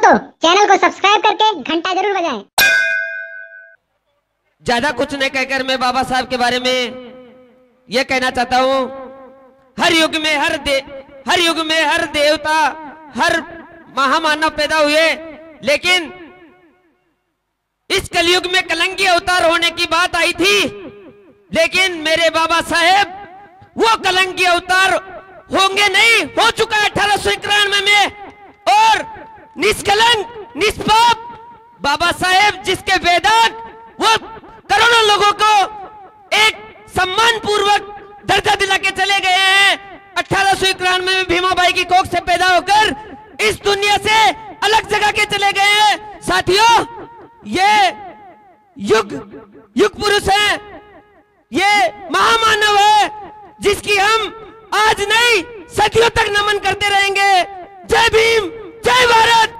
तो चैनल को सब्सक्राइब करके घंटा जरूर बजाएं। ज्यादा कुछ नहीं कहकर मैं बाबा साहब के बारे में यह कहना चाहता हूं, हर युग में हर देवता, हर महामानव पैदा हुए, लेकिन इस कलयुग में कलंकी अवतार होने की बात आई थी। लेकिन मेरे बाबा साहेब वो कलंकी अवतार होंगे नहीं, हो चुका है 1891 में। और निष्कलंक निष्पाप बाबा साहेब जिसके वेदांत वो करोड़ों लोगों को एक सम्मान पूर्वक दर्जा दिला के चले गए हैं। 1891 में भीमाबाई की कोख से पैदा होकर इस दुनिया से अलग जगह के चले गए हैं। साथियों, ये युग पुरुष है, ये महामानव है जिसकी हम आज नहीं सदियों तक नमन करते रहेंगे। जय भीम, जय भारत।